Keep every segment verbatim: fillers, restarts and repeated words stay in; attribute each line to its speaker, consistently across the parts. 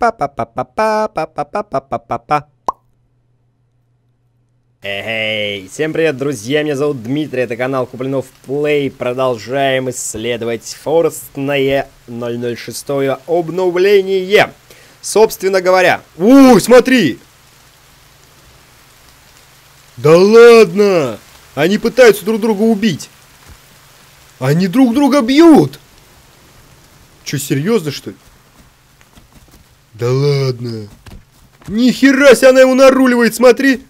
Speaker 1: Па-па-па-па-па-па-па-па-па-па. Эй, всем привет, друзья, меня зовут Дмитрий, это канал Куплинов Плей. Продолжаем исследовать форстное ноль ноль шесть обновление. Собственно говоря, уй, смотри! Да ладно! Они пытаются друг друга убить. Они друг друга бьют! Че, серьезно, что ли? Да ладно! Нихера себе она его наруливает, смотри!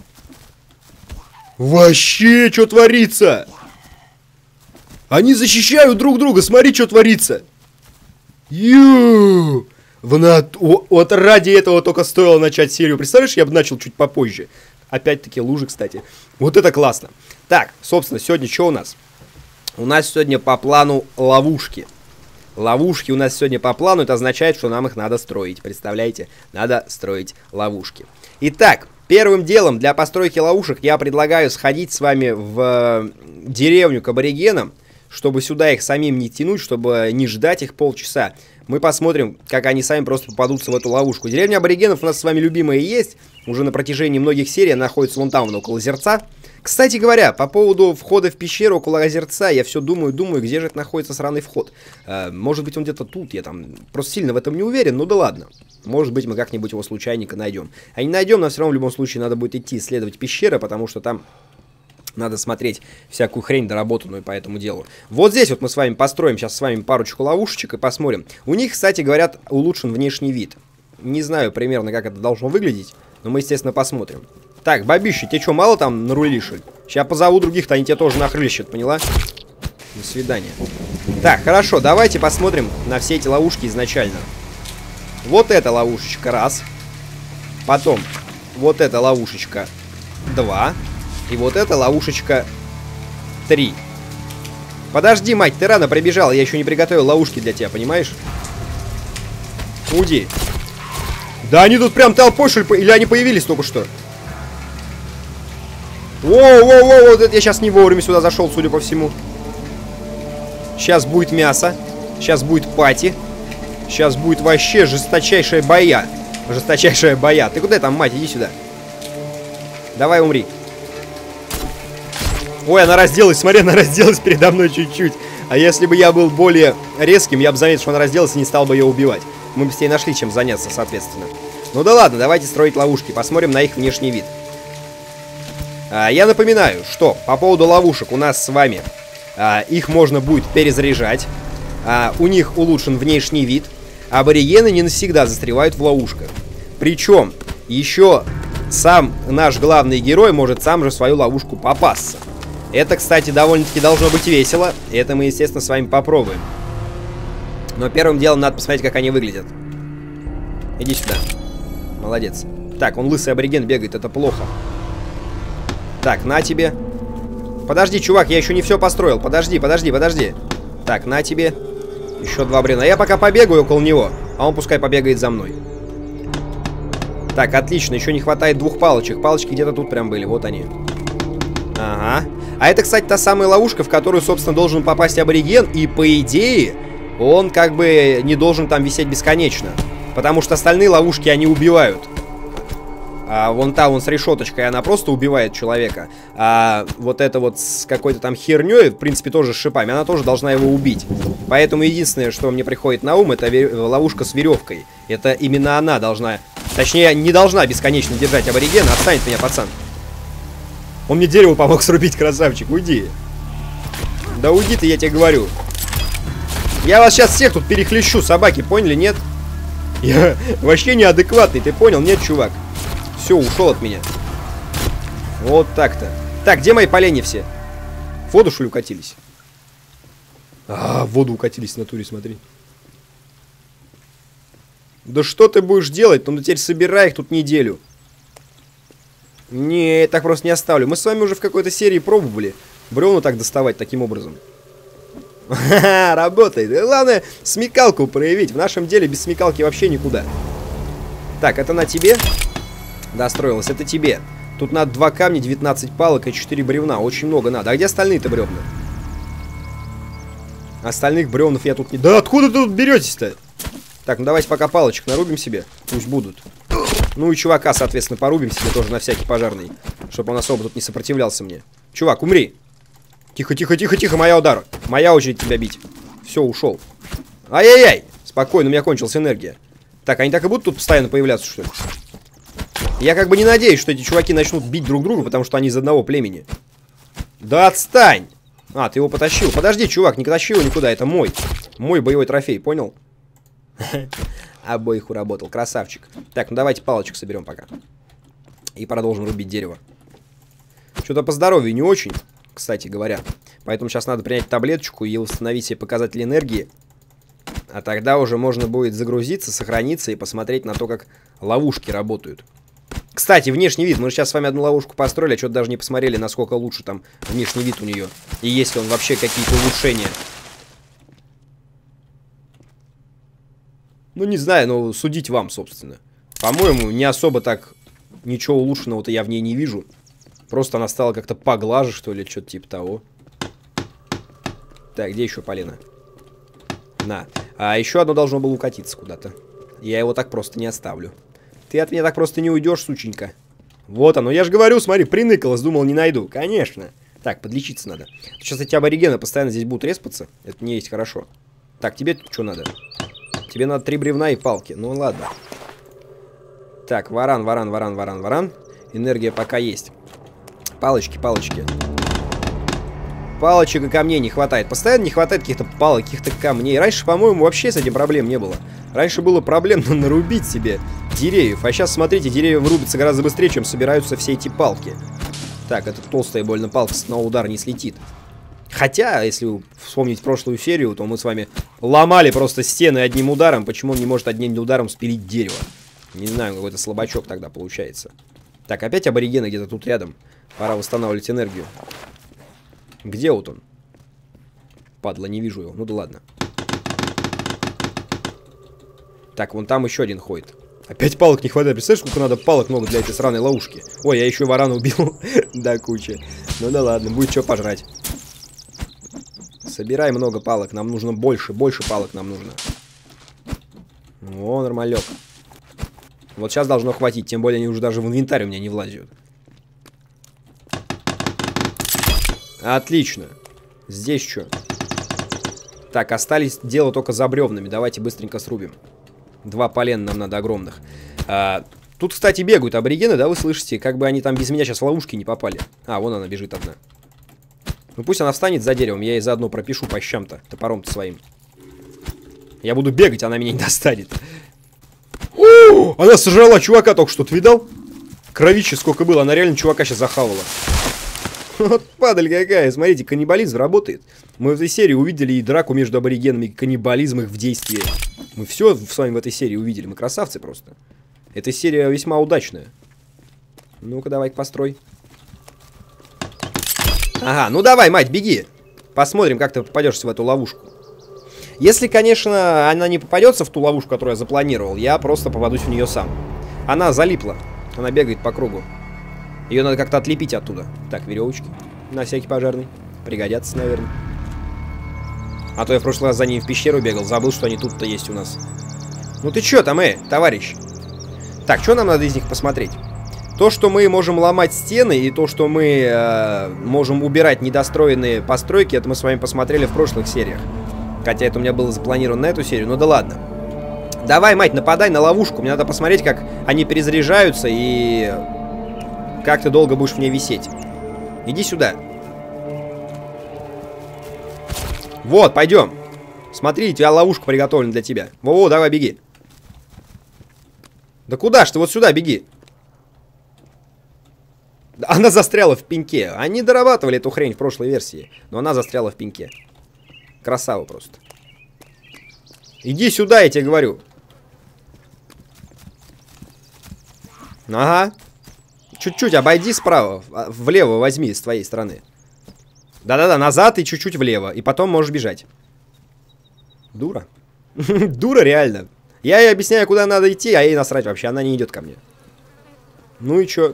Speaker 1: Вообще, что творится? Они защищают друг друга, смотри, что творится. Ю! Над... Вот ради этого только стоило начать серию. Представляешь, я бы начал чуть попозже. Опять-таки лужи, кстати. Вот это классно. Так, собственно, сегодня что у нас? У нас сегодня по плану ловушки. Ловушки у нас сегодня по плану. Это означает, что нам их надо строить. Представляете? Надо строить ловушки. Итак, первым делом для постройки ловушек я предлагаю сходить с вами в деревню к аборигенам, чтобы сюда их самим не тянуть, чтобы не ждать их полчаса. Мы посмотрим, как они сами просто попадутся в эту ловушку. Деревня аборигенов у нас с вами любимая есть. Уже на протяжении многих серий она находится вон там, около озерца. Кстати говоря, по поводу входа в пещеру около озерца, я все думаю, думаю, где же это находится сраный вход. Э, может быть, он где-то тут, я там просто сильно в этом не уверен, ну да ладно. Может быть, мы как-нибудь его случайненько найдем. А не найдем, но все равно в любом случае надо будет идти исследовать пещеры, потому что там надо смотреть всякую хрень доработанную по этому делу. Вот здесь вот мы с вами построим сейчас с вами парочку ловушечек и посмотрим. У них, кстати, говорят, улучшен внешний вид. Не знаю примерно, как это должно выглядеть, но мы, естественно, посмотрим. Так, бабище, тебе что, мало там нарулишь? Сейчас позову других-то, они тебе тоже нахрылищат, поняла? До свидания. Так, хорошо, давайте посмотрим на все эти ловушки изначально. Вот эта ловушечка, раз. Потом, вот эта ловушечка, два. И вот эта ловушечка, три. Подожди, мать, ты рано прибежала, я еще не приготовил ловушки для тебя, понимаешь? Уйди. Да они тут прям толпой, что ли, или они появились только что? Воу-воу-воу, вот это я сейчас не вовремя сюда зашел, судя по всему. Сейчас будет мясо. Сейчас будет пати. Сейчас будет вообще жесточайшая боя. Жесточайшая боя. Ты куда там, мать? Иди сюда. Давай умри. Ой, она разделась, смотри, она разделась передо мной чуть-чуть. А если бы я был более резким, я бы заметил, что она разделась и не стал бы ее убивать. Мы бы с ней нашли чем заняться, соответственно. Ну да ладно, давайте строить ловушки. Посмотрим на их внешний вид. А, я напоминаю, что по поводу ловушек у нас с вами а, их можно будет перезаряжать. А, у них улучшен внешний вид. Аборигены не навсегда застревают в ловушках. Причем еще сам наш главный герой может сам же в свою ловушку попасться. Это, кстати, довольно-таки должно быть весело. Это мы, естественно, с вами попробуем. Но первым делом надо посмотреть, как они выглядят. Иди сюда. Молодец. Так, он лысый абориген бегает, это плохо. Так, на тебе. Подожди, чувак, я еще не все построил. Подожди, подожди, подожди. Так, на тебе. Еще два бревна. Я пока побегаю около него, а он пускай побегает за мной. Так, отлично, еще не хватает двух палочек. Палочки где-то тут прям были, вот они. Ага. А это, кстати, та самая ловушка, в которую, собственно, должен попасть абориген. И, по идее, он как бы не должен там висеть бесконечно. Потому что остальные ловушки, они убивают. А вон та, вон с решеточкой, она просто убивает человека. А вот это вот с какой-то там херней, в принципе, тоже с шипами, она тоже должна его убить. Поэтому единственное, что мне приходит на ум, это ловушка с веревкой. Это именно она должна... Точнее, не должна бесконечно держать аборигена. Отстань от меня, пацан. Он мне дерево помог срубить, красавчик. Уйди. Да уйди ты, я тебе говорю. Я вас сейчас всех тут перехлещу, собаки, поняли, нет? Я вообще неадекватный, ты понял? Нет, чувак. Все, ушел от меня. Вот так-то. Так, где мои поленья все? В воду, что ли, укатились? А, в воду укатились в натуре, смотри. Да что ты будешь делать? Ну, теперь собирай их тут неделю. Не, я так просто не оставлю. Мы с вами уже в какой-то серии пробовали бревна так доставать таким образом. Ха-ха, работает. Главное, смекалку проявить. В нашем деле без смекалки вообще никуда. Так, это на тебе. Достроилось, это тебе. Тут надо два камня, девятнадцать палок и четыре бревна. Очень много надо. А где остальные-то бревна? Остальных бревнов я тут не... Да откуда тут беретесь-то? Так, ну давайте пока палочек нарубим себе. Пусть будут. Ну и чувака, соответственно, порубим себе тоже на всякий пожарный. Чтобы он особо тут не сопротивлялся мне. Чувак, умри. Тихо, тихо, тихо, тихо, моя удар. Моя очередь тебя бить. Все, ушел. Ай-яй-яй. Спокойно, у меня кончилась энергия. Так, они так и будут тут постоянно появляться, что ли? Я как бы не надеюсь, что эти чуваки начнут бить друг друга, потому что они из одного племени. Да отстань! А, ты его потащил. Подожди, чувак, не тащи его никуда, это мой. Мой боевой трофей, понял? Обоих уработал, красавчик. Так, ну давайте палочек соберем пока. И продолжим рубить дерево. Что-то по здоровью не очень, кстати говоря. Поэтому сейчас надо принять таблеточку и восстановить себе показатели энергии. А тогда уже можно будет загрузиться, сохраниться и посмотреть на то, как ловушки работают. Кстати, внешний вид. Мы же сейчас с вами одну ловушку построили, а что-то даже не посмотрели, насколько лучше там внешний вид у нее. И есть ли он вообще какие-то улучшения. Ну, не знаю, но судить вам, собственно. По-моему, не особо так ничего улучшенного-то я в ней не вижу. Просто она стала как-то поглаже, что ли, что-то типа того. Так, где еще полено? На. А еще одно должно было укатиться куда-то. Я его так просто не оставлю. Ты от меня так просто не уйдешь, сученька. Вот оно, я же говорю, смотри, приныкалась, думал, не найду. Конечно. Так, подлечиться надо. Сейчас эти аборигены постоянно здесь будут респаться. Это не есть хорошо. Так, тебе что надо? Тебе надо три бревна и палки. Ну ладно. Так, варан, варан, варан, варан, варан. Энергия пока есть. Палочки, палочки. Палочек и камней не хватает. Постоянно не хватает каких-то палок, каких-то камней. Раньше, по-моему, вообще с этим проблем не было. Раньше было проблемно нарубить себе деревьев. А сейчас, смотрите, деревья вырубятся гораздо быстрее, чем собираются все эти палки. Так, эта толстая больно палка с одного удара не слетит. Хотя, если вспомнить прошлую серию, то мы с вами ломали просто стены одним ударом. Почему он не может одним ударом спилить дерево? Не знаю, какой-то слабачок тогда получается. Так, опять аборигены где-то тут рядом. Пора восстанавливать энергию. Где вот он? Падла, не вижу его. Ну да ладно. Так, вон там еще один ходит. Опять палок не хватает. Представляешь, сколько надо палок много для этой сраной ловушки? Ой, я еще варана убил. Да, куча. Ну да ладно, будет что пожрать. Собирай много палок. Нам нужно больше. Больше палок нам нужно. О, нормалек. Вот сейчас должно хватить. Тем более они уже даже в инвентарь у меня не влазят. Отлично. Здесь что? Так, остались дело только за бревнами. Давайте быстренько срубим. Два полена нам надо огромных. А, тут, кстати, бегают аборигены, да, вы слышите? Как бы они там без меня сейчас в ловушки не попали. А, вон она бежит одна. Ну пусть она встанет за деревом. Я ей заодно пропишу по щам-то. Топором-то своим. Я буду бегать, она меня не достанет. О, она сожрала чувака только что. Ты видал? Кровище сколько было. Она реально чувака сейчас захавала. Вот падаль какая. Смотрите, каннибализм работает. Мы в этой серии увидели и драку между аборигенами, и каннибализм их в действии. Мы все с вами в этой серии увидели. Мы красавцы просто. Эта серия весьма удачная. Ну-ка, давай-ка построй. Ага, ну давай, мать, беги. Посмотрим, как ты попадешься в эту ловушку. Если, конечно, она не попадется в ту ловушку, которую я запланировал, я просто попадусь в нее сам. Она залипла. Она бегает по кругу. Ее надо как-то отлепить оттуда. Так, веревочки. На всякий пожарный. Пригодятся, наверное. А то я в прошлый раз за ними в пещеру бегал. Забыл, что они тут-то есть у нас. Ну ты чё там, э, товарищ? Так, что нам надо из них посмотреть? То, что мы можем ломать стены, и то, что мы э, можем убирать недостроенные постройки, это мы с вами посмотрели в прошлых сериях. Хотя это у меня было запланировано на эту серию. Ну да ладно. Давай, мать, нападай на ловушку. Мне надо посмотреть, как они перезаряжаются и... как ты долго будешь в ней висеть. Иди сюда. Вот, пойдем. Смотри, у тебя ловушка приготовлена для тебя. Во-во, давай, беги. Да куда ж ты? Вот сюда беги. Она застряла в пеньке. Они дорабатывали эту хрень в прошлой версии. Но она застряла в пеньке. Красава просто. Иди сюда, я тебе говорю. Ага. Чуть-чуть обойди справа. Влево возьми с твоей стороны. Да-да-да, назад и чуть-чуть влево. И потом можешь бежать. Дура. Дура реально. Я ей объясняю, куда надо идти, а ей насрать вообще. Она не идет ко мне. Ну и чё?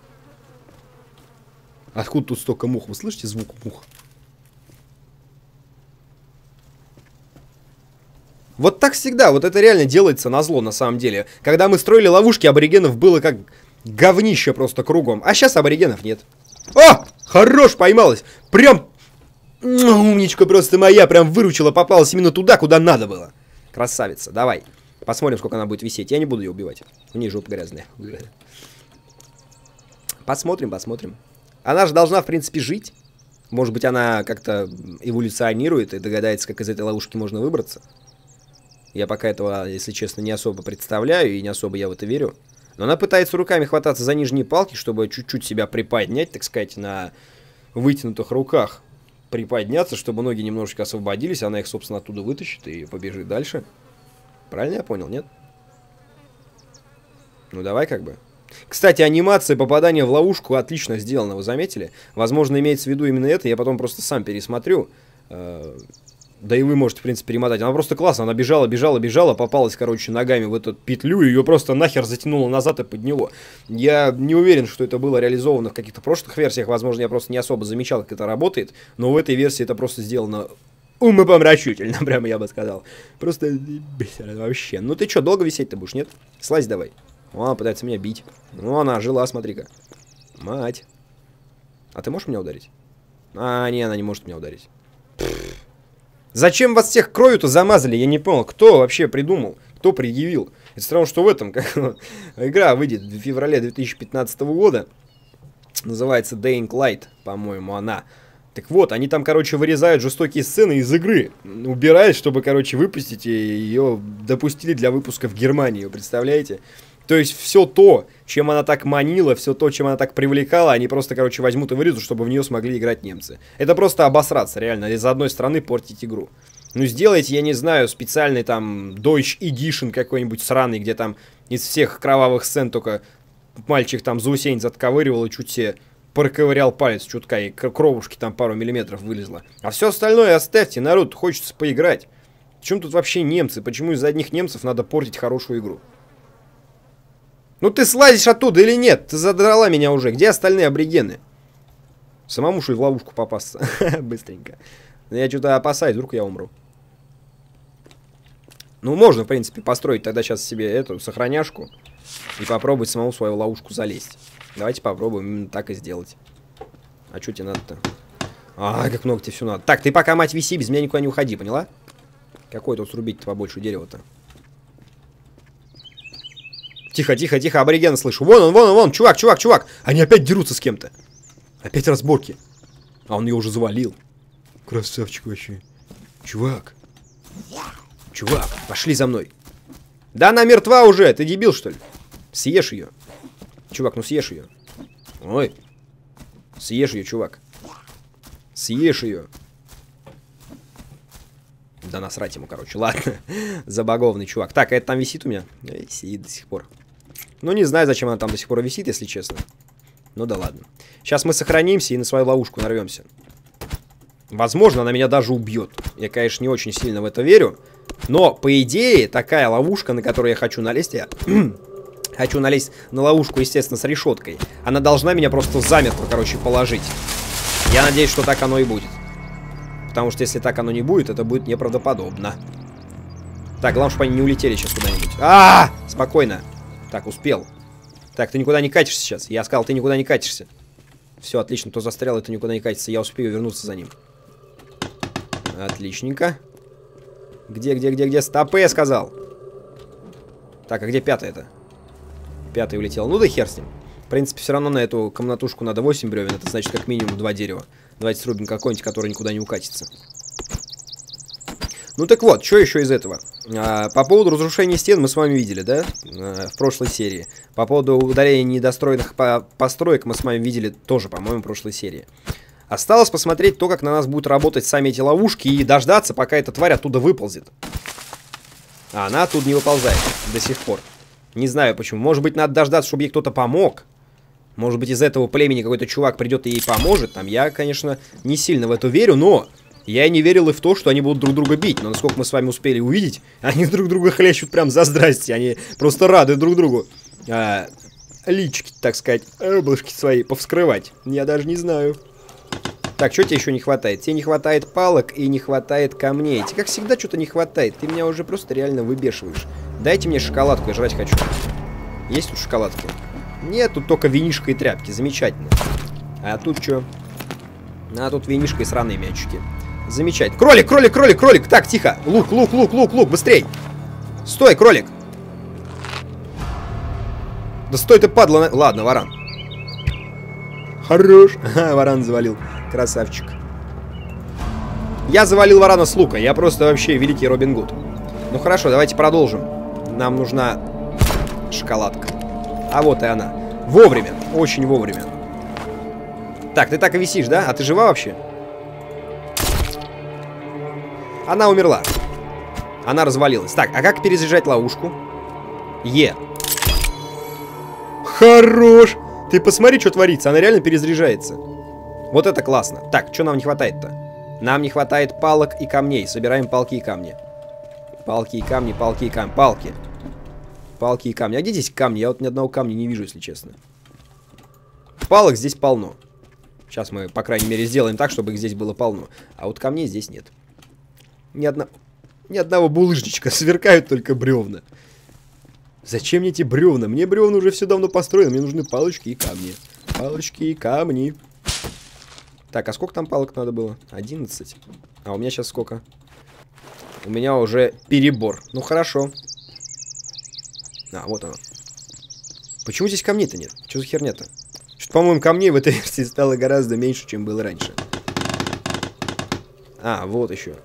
Speaker 1: Откуда тут столько мух? Вы слышите звук мух? Вот так всегда, вот это реально делается назло на самом деле. Когда мы строили ловушки, аборигенов было как говнище просто кругом. А сейчас аборигенов нет. О! Хорош, поймалась! Прям... Умничка просто моя, прям выручила, попалась именно туда, куда надо было. Красавица, давай. Посмотрим, сколько она будет висеть. Я не буду ее убивать. У нее жопа грязная. Посмотрим, посмотрим. Она же должна, в принципе, жить. Может быть, она как-то эволюционирует и догадается, как из этой ловушки можно выбраться. Я пока этого, если честно, не особо представляю, и не особо я в это верю. Но она пытается руками хвататься за нижние палки, чтобы чуть-чуть себя приподнять, так сказать, на вытянутых руках. Приподняться, чтобы ноги немножечко освободились, она их, собственно, оттуда вытащит и побежит дальше. Правильно я понял, нет? Ну, давай как бы. Кстати, анимация попадания в ловушку отлично сделана, вы заметили? Возможно, имеется в виду именно это, я потом просто сам пересмотрю. Да и вы можете, в принципе, перемотать. Она просто классно, она бежала, бежала, бежала, попалась, короче, ногами в эту петлю, и ее просто нахер затянуло назад и подняло. Я не уверен, что это было реализовано в каких-то прошлых версиях, возможно, я просто не особо замечал, как это работает, но в этой версии это просто сделано умопомрачительно, прямо я бы сказал. Просто вообще. Ну ты что, долго висеть-то будешь, нет? Слазь давай. О, она пытается меня бить. Ну, она жила, смотри-ка. Мать. А ты можешь меня ударить? А, не, она не может меня ударить. Зачем вас всех кровью-то замазали? Я не понял, кто вообще придумал, кто предъявил. Это странно, что в этом, как игра выйдет в феврале две тысячи пятнадцатого года. Называется Dying Light, по-моему, она. Так вот, они там, короче, вырезают жестокие сцены из игры. Убирают, чтобы, короче, выпустить, и ее допустили для выпуска в Германию, представляете? То есть все то, чем она так манила, все то, чем она так привлекала, они просто, короче, возьмут и вырежут, чтобы в нее смогли играть немцы. Это просто обосраться, реально, из одной страны портить игру. Ну, сделайте, я не знаю, специальный там Deutsch Edition какой-нибудь сраный, где там из всех кровавых сцен только мальчик там заусень затковыривал и чуть себе проковырял палец чутка, и кровушки там пару миллиметров вылезло. А все остальное оставьте, народ, хочется поиграть. В чем тут вообще немцы? Почему из-за одних немцев надо портить хорошую игру? Ну ты слазишь оттуда или нет? Ты задрала меня уже. Где остальные аборигены? Самому что ли в ловушку попасться? Быстренько. Я что-то опасаюсь, вдруг я умру. Ну можно, в принципе, построить тогда сейчас себе эту сохраняшку и попробовать самому в свою ловушку залезть. Давайте попробуем именно так и сделать. А что тебе надо-то? А, как много тебе все надо. Так, ты пока, мать, виси, без меня никуда не уходи, поняла? Какое тут срубить-то побольше дерева-то? Тихо, тихо, тихо, аборигена слышу. Вон он, вон он, вон, чувак, чувак, чувак. Они опять дерутся с кем-то. Опять разборки. А он ее уже завалил. Красавчик вообще. Чувак. Чувак, пошли за мной. Да она мертва уже, ты дебил, что ли? Съешь ее. Чувак, ну съешь ее. Ой. Съешь ее, чувак. Съешь ее. Да насрать ему, короче. Ладно. Забагованный чувак. Так, а это там висит у меня? Эй, сидит до сих пор. Ну, не знаю, зачем она там до сих пор висит, если честно. Ну да ладно. Сейчас мы сохранимся и на свою ловушку нарвемся. Возможно, она меня даже убьет. Я, конечно, не очень сильно в это верю. Но, по идее, такая ловушка, на которую я хочу налезть, я хочу налезть на ловушку, естественно, с решеткой. Она должна меня просто замертво, короче, положить. Я надеюсь, что так оно и будет. Потому что если так оно не будет, это будет неправдоподобно. Так, главное, чтобы они не улетели сейчас куда-нибудь. А, -а, а! Спокойно. Так, успел. Так, ты никуда не катишься сейчас. Я сказал, ты никуда не катишься. Все, отлично, кто застрял, это никуда не катится. Я успею вернуться за ним. Отличненько. Где, где, где, где? Стопы, я сказал. Так, а где пятая-то? Пятая улетела. Ну да хер с ним. В принципе, все равно на эту комнатушку надо восемь бревен. Это значит, как минимум два дерева. Давайте срубим какой-нибудь, который никуда не укатится. Ну так вот, что еще из этого? А, по поводу разрушения стен мы с вами видели, да? А, в прошлой серии. По поводу удаления недостроенных по построек мы с вами видели тоже, по-моему, в прошлой серии. Осталось посмотреть то, как на нас будут работать сами эти ловушки и дождаться, пока эта тварь оттуда выползет. А она оттуда не выползает до сих пор. Не знаю почему. Может быть, надо дождаться, чтобы ей кто-то помог. Может быть, из этого племени какой-то чувак придет и ей поможет. Там я, конечно, не сильно в это верю, но я не верил и в то, что они будут друг друга бить. Но насколько мы с вами успели увидеть, они друг друга хлещут прям за здрасте. Они просто рады друг другу а, лички, так сказать, облачки свои повскрывать. Я даже не знаю. Так, что тебе еще не хватает? Тебе не хватает палок и не хватает камней. Тебе, как всегда, что-то не хватает. Ты меня уже просто реально выбешиваешь. Дайте мне шоколадку, я жрать хочу. Есть тут шоколадки? Нет, тут только винишко и тряпки. Замечательно. А тут что? А тут винишко и сраные мячики. Замечательно. Кролик, кролик, кролик, кролик. Так, тихо. Лук, лук, лук, лук, лук. Быстрей. Стой, кролик. Да стой ты, падла. Ладно, варан. Хорош. Ага, варан завалил. Красавчик. Я завалил варана с лука. Я просто вообще великий Робин Гуд. Ну хорошо, давайте продолжим. Нам нужна шоколадка. А вот и она. Вовремя. Очень вовремя. Так, ты так и висишь, да? А ты жива вообще? Она умерла. Она развалилась. Так, а как перезаряжать ловушку? Е. Хорош! Ты посмотри, что творится. Она реально перезаряжается. Вот это классно. Так, что нам не хватает-то? Нам не хватает палок и камней. Собираем палки и камни. Палки и камни, палки и камни. Палки. Палки и камни. А где здесь камни? Я вот ни одного камня не вижу, если честно. Палок здесь полно. Сейчас мы, по крайней мере, сделаем так, чтобы их здесь было полно. А вот камней здесь нет. Ни, одно... Ни одного булыжничка. Сверкают только бревна. Зачем мне эти бревна? Мне бревна уже все давно построены. Мне нужны палочки и камни. Палочки и камни. Так, а сколько там палок надо было? одиннадцать. А у меня сейчас сколько? У меня уже перебор. Ну, хорошо. А, вот оно. Почему здесь камней-то нет? Что за херня-то? Что-то, по-моему, камней в этой версии стало гораздо меньше, чем было раньше. А, вот еще.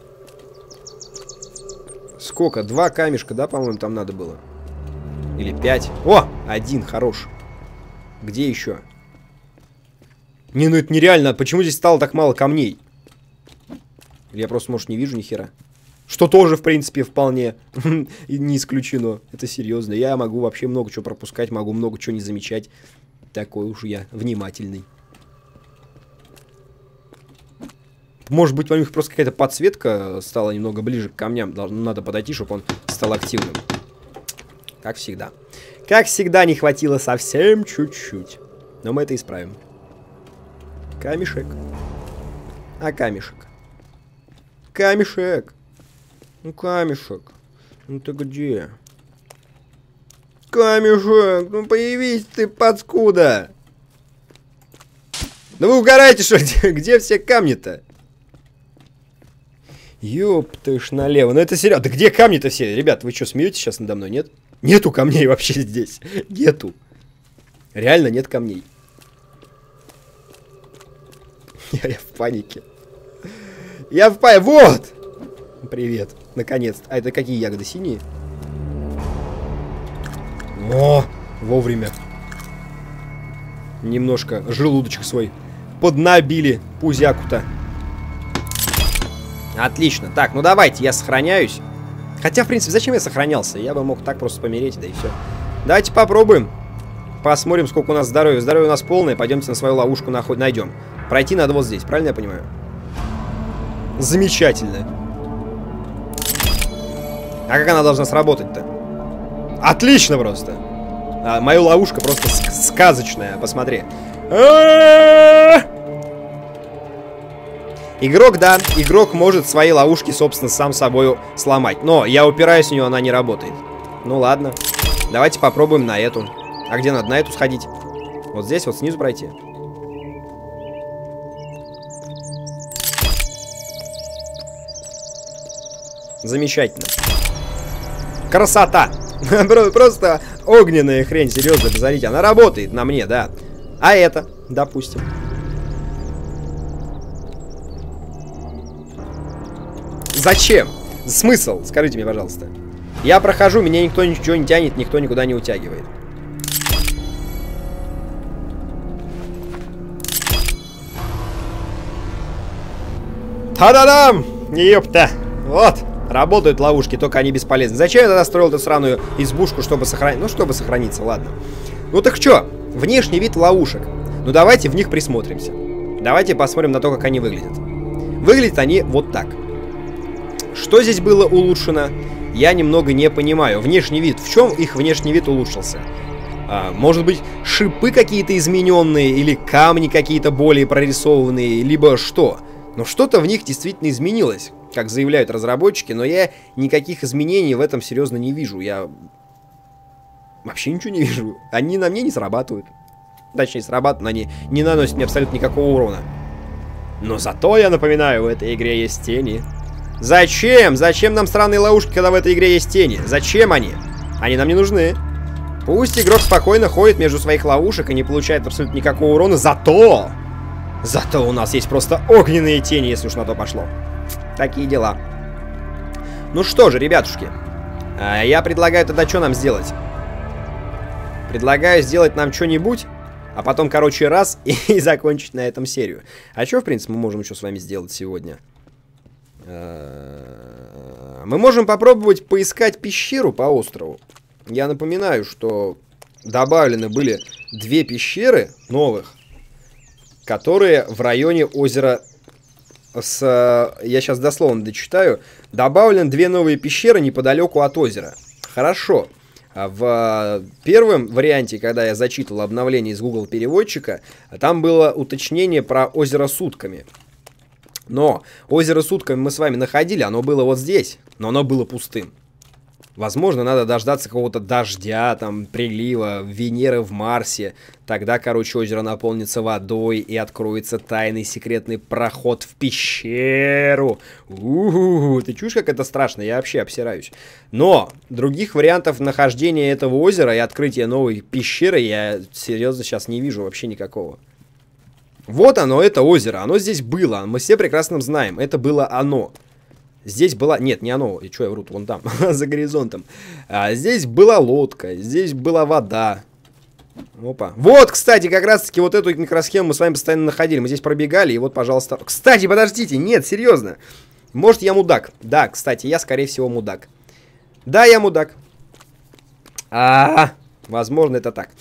Speaker 1: Сколько? Два камешка, да, по-моему, там надо было? Или пять. О! Один, хорош. Где еще? Не, ну это нереально. Почему здесь стало так мало камней? Или я просто, может, не вижу ни хера? Что тоже, в принципе, вполне не исключено. Это серьезно. Я могу вообще много чего пропускать, могу много чего не замечать. Такой уж я внимательный. Может быть, у них просто какая-то подсветка стала немного ближе к камням. Надо подойти, чтобы он стал активным. Как всегда. Как всегда, не хватило совсем чуть-чуть. Но мы это исправим. Камешек. А камешек? Камешек. Ну, камешек. Ну, ты где? Камешек. Ну, появись ты, паскуда. Ну, вы угораете, что? Где, где все камни-то? Ёп ты ж налево. Ну, это серьезно. Да где камни-то все? Ребят, вы что, смеетесь сейчас надо мной, нет? Нету камней вообще здесь. Нету. Реально нет камней. Я, я в панике. Я в панике. Вот! Привет. Наконец-то. А это какие ягоды? Синие? О! Вовремя. Немножко желудочек свой поднабили пузяку-то. Отлично. Так, ну давайте, я сохраняюсь. Хотя, в принципе, зачем я сохранялся? Я бы мог так просто помереть, да и все. Давайте попробуем. Посмотрим, сколько у нас здоровья. Здоровье у нас полное. Пойдемте на свою ловушку найдем. Пройти надо вот здесь, правильно я понимаю? Замечательно. А как она должна сработать-то? Отлично просто. А, моя ловушка просто сказочная. Посмотри. Игрок, да, игрок может свои ловушки, собственно, сам собой сломать. Но я упираюсь в нее, она не работает. Ну ладно. Давайте попробуем на эту. А где надо? На эту сходить. Вот здесь вот снизу пройти. Замечательно. Красота. Просто огненная хрень, серьезно, посмотрите. Она работает на мне, да. А это, допустим. Зачем? Смысл? Скажите мне, пожалуйста. Я прохожу, меня никто ничего не тянет, никто никуда не утягивает. Та-да-дам! Ёпта! Вот, работают ловушки, только они бесполезны. Зачем я тогда строил эту сраную избушку, чтобы сохранить? Ну, чтобы сохраниться, ладно. Ну так что? Внешний вид ловушек. Ну давайте в них присмотримся. Давайте посмотрим на то, как они выглядят. Выглядят они вот так. Что здесь было улучшено, я немного не понимаю. Внешний вид. В чем их внешний вид улучшился? А, может быть, шипы какие-то измененные, или камни какие-то более прорисованные, либо что. Но что-то в них действительно изменилось, как заявляют разработчики, но я никаких изменений в этом серьезно не вижу. Я вообще ничего не вижу. Они на мне не срабатывают. Точнее, срабатывают, но они не наносят мне абсолютно никакого урона. Но зато, я напоминаю, в этой игре есть тени. Зачем? Зачем нам странные ловушки, когда в этой игре есть тени? Зачем они? Они нам не нужны. Пусть игрок спокойно ходит между своих ловушек и не получает абсолютно никакого урона. Зато... Зато у нас есть просто огненные тени, если уж на то пошло. Такие дела. Ну что же, ребятушки. Я предлагаю тогда что нам сделать? Предлагаю сделать нам что-нибудь, а потом, короче, раз и, и закончить на этом серию. А что, в принципе, мы можем еще с вами сделать сегодня? Мы можем попробовать поискать пещеру по острову. Я напоминаю, что добавлены были две пещеры новых, которые в районе озера с... Я сейчас дословно дочитаю. Добавлены две новые пещеры неподалеку от озера. Хорошо. В первом варианте, когда я зачитывал обновление из Google переводчика, там было уточнение про озеро с утками. Но озеро с утками мы с вами находили, оно было вот здесь, но оно было пустым. Возможно, надо дождаться какого-то дождя, там, прилива, Венеры в Марсе. Тогда, короче, озеро наполнится водой и откроется тайный секретный проход в пещеру. У-у-у, ты чушь, как это страшно, я вообще обсираюсь. Но других вариантов нахождения этого озера и открытия новой пещеры я серьезно сейчас не вижу вообще никакого. Вот оно, это озеро, оно здесь было, мы все прекрасно знаем, это было оно. Здесь была... Нет, не оно. И что я вру? Вон там, за горизонтом. А, здесь была лодка. Здесь была вода. Опа. Вот, кстати, как раз-таки вот эту микросхему мы с вами постоянно находили. Мы здесь пробегали, и вот, пожалуйста... Кстати, подождите. Нет, серьезно. Может, я мудак. Да, кстати, я, скорее всего, мудак. Да, я мудак. А-а-а. Возможно, это так.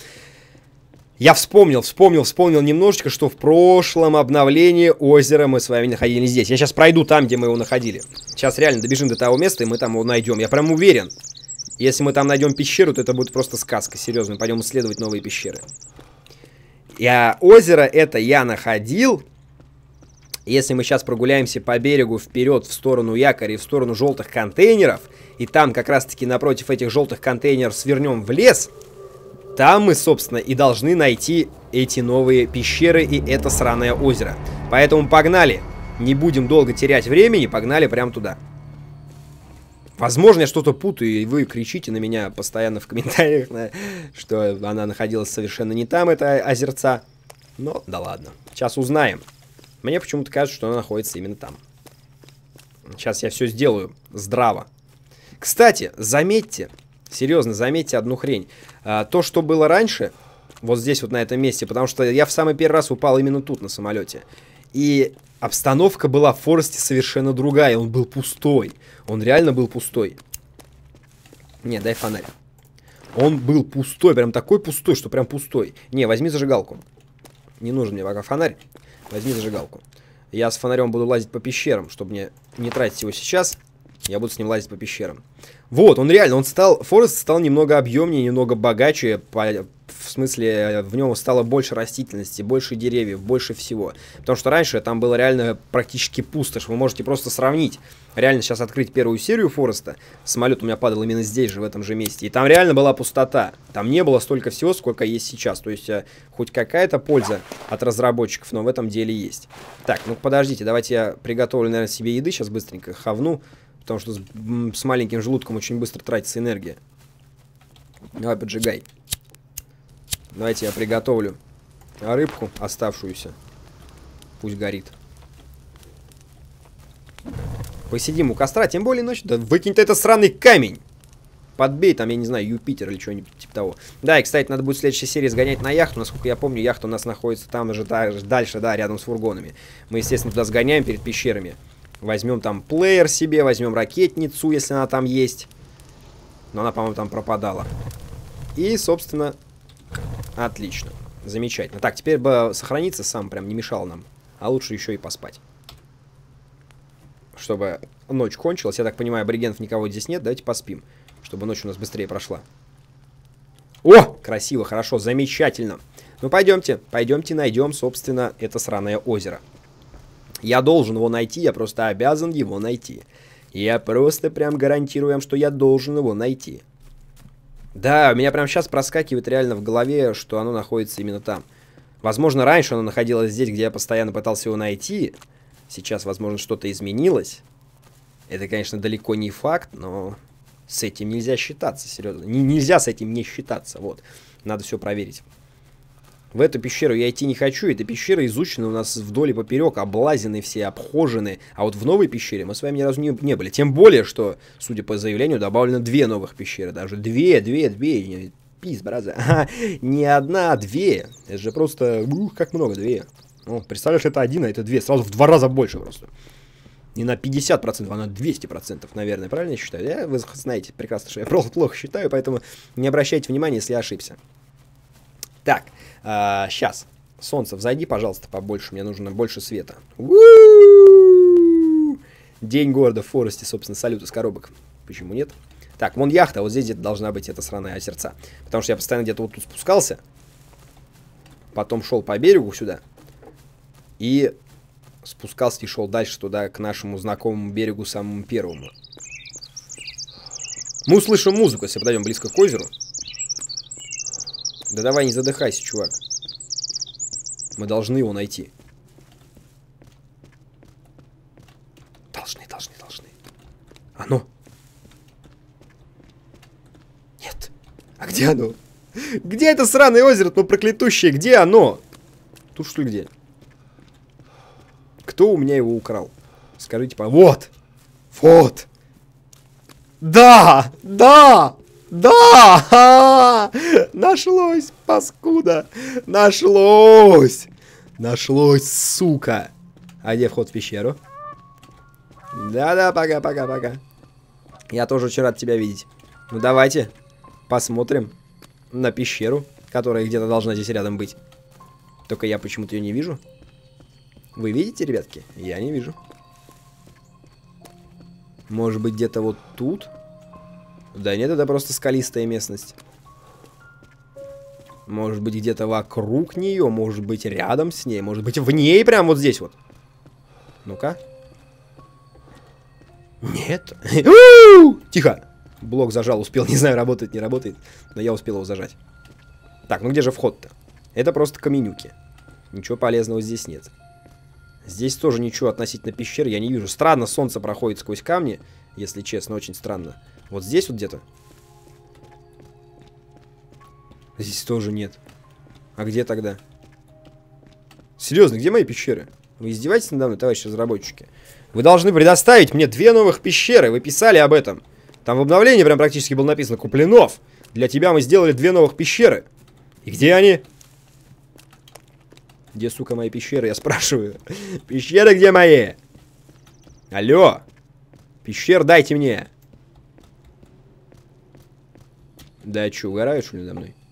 Speaker 1: Я вспомнил, вспомнил, вспомнил немножечко, что в прошлом обновлении озера мы с вами находили здесь. Я сейчас пройду там, где мы его находили. Сейчас реально добежим до того места, и мы там его найдем. Я прям уверен. Если мы там найдем пещеру, то это будет просто сказка. Серьезно, мы пойдем исследовать новые пещеры. Я, озеро это я находил. Если мы сейчас прогуляемся по берегу вперед в сторону якоря и в сторону желтых контейнеров, и там как раз-таки напротив этих желтых контейнеров свернем в лес... Там мы, собственно, и должны найти эти новые пещеры и это сраное озеро. Поэтому погнали. Не будем долго терять времени, погнали прямо туда. Возможно, я что-то путаю, и вы кричите на меня постоянно в комментариях, что она находилась совершенно не там, это озерца. Но да ладно. Сейчас узнаем. Мне почему-то кажется, что она находится именно там. Сейчас я все сделаю здраво. Кстати, заметьте... Серьезно, заметьте одну хрень. А, то, что было раньше, вот здесь вот на этом месте, потому что я в самый первый раз упал именно тут, на самолете. И обстановка была в Форесте совершенно другая, он был пустой. Он реально был пустой. Не, дай фонарь. Он был пустой, прям такой пустой, что прям пустой. Не, возьми зажигалку. Не нужен мне пока фонарь. Возьми зажигалку. Я с фонарем буду лазить по пещерам, чтобы мне не тратить его сейчас. Я буду с ним лазить по пещерам. Вот, он реально, он стал, Форест стал немного объемнее, немного богаче, по, в смысле, в нем стало больше растительности, больше деревьев, больше всего. Потому что раньше там было реально практически пустошь, вы можете просто сравнить. Реально сейчас открыть первую серию Фореста, самолет у меня падал именно здесь же, в этом же месте, и там реально была пустота. Там не было столько всего, сколько есть сейчас, то есть хоть какая-то польза от разработчиков, но в этом деле есть. Так, ну подождите, давайте я приготовлю, наверное, себе еды сейчас быстренько, хавну. Потому что с, с маленьким желудком очень быстро тратится энергия. Давай, поджигай. Давайте я приготовлю рыбку оставшуюся. Пусть горит. Посидим у костра, тем более ночью. Да выкинь ты этот сраный камень. Подбей там, я не знаю, Юпитер или что-нибудь типа того. Да, и, кстати, надо будет в следующей серии сгонять на яхту. Насколько я помню, яхта у нас находится там же дальше, да, рядом с фургонами. Мы, естественно, туда сгоняем перед пещерами. Возьмем там плеер себе, возьмем ракетницу, если она там есть. Но она, по-моему, там пропадала. И, собственно, отлично. Замечательно. Так, теперь бы сохраниться сам прям не мешал нам. А лучше еще и поспать. Чтобы ночь кончилась. Я так понимаю, аборигенов никого здесь нет. Давайте поспим. Чтобы ночь у нас быстрее прошла. О, красиво, хорошо, замечательно. Ну, пойдемте, пойдемте найдем, собственно, это сраное озеро. Я должен его найти, я просто обязан его найти. Я просто прям гарантирую вам, что я должен его найти. Да, у меня прямо сейчас проскакивает реально в голове, что оно находится именно там. Возможно, раньше оно находилось здесь, где я постоянно пытался его найти. Сейчас, возможно, что-то изменилось. Это, конечно, далеко не факт, но с этим нельзя считаться, серьезно. Н- нельзя с этим не считаться, вот. Надо все проверить. В эту пещеру я идти не хочу. Эта пещера изучена у нас вдоль и поперек, облазены все, обхожены. А вот в новой пещере мы с вами ни разу не, не были. Тем более, что, судя по заявлению, добавлено две новых пещеры. Даже две, две, две. Пиз, браза. Не одна, а две. Это же просто, ух, как много, две. Ну, представляешь, это один, а это две. Сразу в два раза больше просто. Не на пятьдесят процентов, а на двести процентов, наверное. Правильно я считаю? Я, вы знаете прекрасно, что я плохо считаю, поэтому не обращайте внимания, если я ошибся. Так, а, сейчас. Солнце, взойди, пожалуйста, побольше. Мне нужно больше света. У-у-у! День города в Форесте, собственно, салют из коробок. Почему нет? Так, вон яхта, вот здесь где-то должна быть эта сраная озерца. Потому что я постоянно где-то вот тут спускался. Потом шел по берегу сюда. И спускался и шел дальше туда, к нашему знакомому берегу, самому первому. Мы услышим музыку, если подойдем близко к озеру. Да давай, не задыхайся, чувак. Мы должны его найти. Должны, должны, должны. Оно. Нет. А где оно? Где это сраное озеро, ну проклятущее? Где оно? Тут что ли где? Кто у меня его украл? Скажите, по... Вот! Вот! Да! Да! Да! Ха! Нашлось, паскуда! Нашлось! Нашлось, сука! А где вход в пещеру? Да-да, пока-пока-пока. Я тоже очень рад тебя видеть. Ну давайте посмотрим на пещеру, которая где-то должна здесь рядом быть. Только я почему-то ее не вижу. Вы видите, ребятки? Я не вижу. Может быть, где-то вот тут? Да нет, это просто скалистая местность. Может быть, где-то вокруг нее, может быть, рядом с ней, может быть, в ней, прям вот здесь вот. Ну-ка. Нет. Тихо. Блок зажал, успел, не знаю, работает, не работает, но я успел его зажать. Так, ну где же вход-то? Это просто каменюки. Ничего полезного здесь нет. Здесь тоже ничего относительно пещеры я не вижу. Странно, солнце проходит сквозь камни, если честно, очень странно. Вот здесь вот где-то. Здесь тоже нет. А где тогда? Серьезно, где мои пещеры? Вы издеваетесь надо мной, товарищи разработчики? Вы должны предоставить мне две новых пещеры. Вы писали об этом. Там в обновлении прям практически было написано: Куплинов, для тебя мы сделали две новых пещеры. И где они? Где, сука, мои пещеры, я спрашиваю? Пещеры где мои? Алло. Пещер дайте мне. Да что, угорают, что ли, надо мной?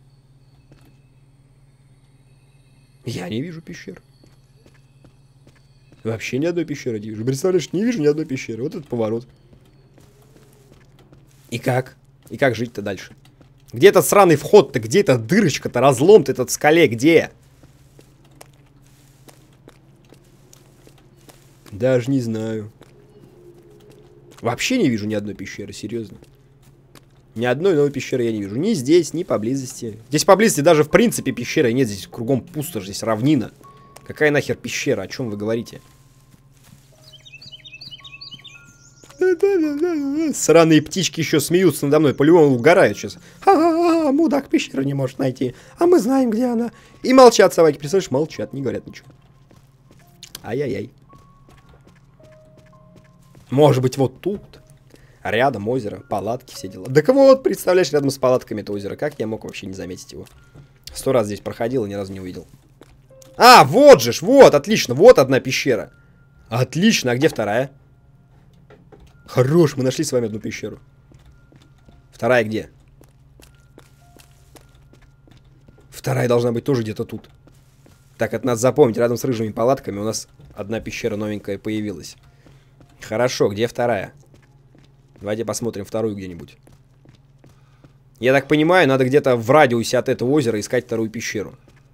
Speaker 1: Я не вижу пещер. Вообще ни одной пещеры не вижу. Представляешь, не вижу ни одной пещеры. Вот этот поворот. И как? И как жить-то дальше? Где этот сраный вход-то? Где эта дырочка-то? Разлом-то этот в скале? Где? Даже не знаю. Вообще не вижу ни одной пещеры, серьезно. Ни одной новой пещеры я не вижу. Ни здесь, ни поблизости. Здесь поблизости даже в принципе пещеры нет. Здесь кругом пусто, здесь равнина. Какая нахер пещера? О чем вы говорите? Сраные птички еще смеются надо мной. По-любому угорают сейчас. Ха-ха-ха, мудак пещеру не может найти. А мы знаем, где она. И молчат собаки. Представляешь, молчат, не говорят ничего. Ай-яй-яй. Может быть, вот тут. Рядом озеро, палатки, все дела. Да кого вот, представляешь, рядом с палатками это озеро. Как я мог вообще не заметить его? Сто раз здесь проходил и ни разу не увидел. А, вот же ж, вот, отлично. Вот одна пещера. Отлично, а где вторая? Хорош, мы нашли с вами одну пещеру. Вторая где? Вторая должна быть тоже где-то тут. Так, это надо запомнить. Рядом с рыжими палатками у нас одна пещера новенькая появилась. Хорошо, где вторая? Давайте посмотрим вторую где-нибудь. Я так понимаю, надо где-то в радиусе от этого озера искать вторую пещеру.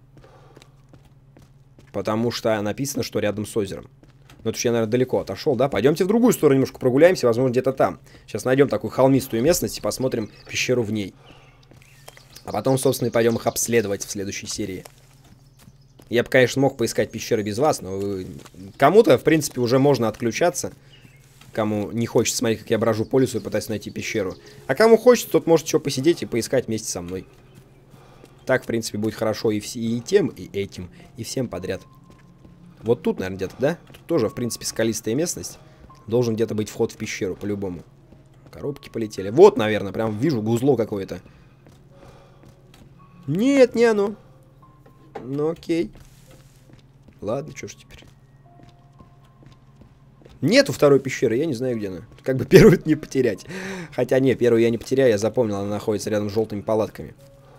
Speaker 1: Потому что написано, что рядом с озером. Ну, это же я, наверное, далеко отошел, да? Пойдемте в другую сторону немножко прогуляемся, возможно, где-то там. Сейчас найдем такую холмистую местность и посмотрим пещеру в ней. А потом, собственно, и пойдем их обследовать в следующей серии. Я бы, конечно, мог поискать пещеры без вас, но кому-то, в принципе, уже можно отключаться. Кому не хочется смотреть, как я брожу по лесу и пытаюсь найти пещеру. А кому хочется, тот может еще посидеть и поискать вместе со мной. Так, в принципе, будет хорошо и, вс и тем, и этим, и всем подряд. Вот тут, наверное, где-то, да? Тут тоже, в принципе, скалистая местность. Должен где-то быть вход в пещеру, по-любому. Коробки полетели. Вот, наверное, прям вижу гузло какое-то. Нет, не оно. Ну, окей. Ладно, что ж теперь. Нету второй пещеры, я не знаю, где она. Как бы первую не потерять. Хотя, не, первую я не потеряю, я запомнил, она находится рядом с желтыми палатками.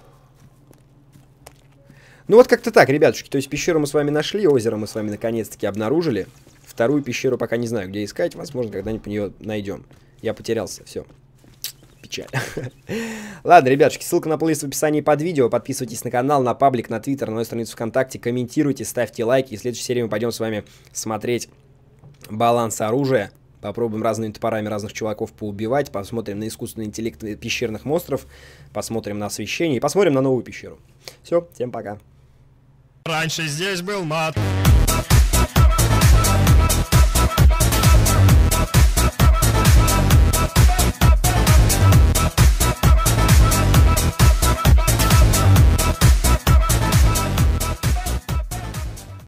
Speaker 1: Ну вот как-то так, ребятушки. То есть пещеру мы с вами нашли, озеро мы с вами наконец-таки обнаружили. Вторую пещеру пока не знаю, где искать. Возможно, когда-нибудь ее найдем. Я потерялся, все. Печаль. Ладно, ребятушки, ссылка на плейлист в описании под видео. Подписывайтесь на канал, на паблик, на твиттер, на мою страницу ВКонтакте. Комментируйте, ставьте лайки. И в следующей серии мы пойдем с вами смотреть баланс оружия. Попробуем разными топорами разных чуваков поубивать. Посмотрим на искусственный интеллект пещерных монстров. Посмотрим на освещение. И посмотрим на новую пещеру. Все, всем пока.
Speaker 2: Раньше здесь был мат.